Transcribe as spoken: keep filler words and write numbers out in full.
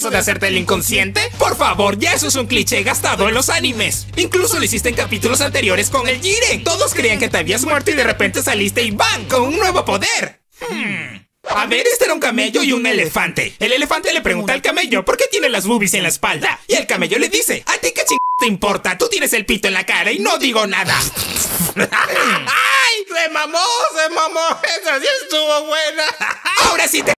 de hacerte el inconsciente? Por favor, ya eso es un cliché gastado en los animes. Incluso lo hiciste en capítulos anteriores con el Jiren. Todos creían que te habías muerto y de repente saliste y ¡bam! Con un nuevo poder. Hmm. A ver, este era un camello y un elefante. El elefante le pregunta al camello ¿por qué tiene las boobies en la espalda? Y el camello le dice ¿a ti qué ching te importa? Tú tienes el pito en la cara y no digo nada. ¡Ay! ¡Se mamó! ¡Se mamó! ¡Esa sí estuvo buena! Ahora sí te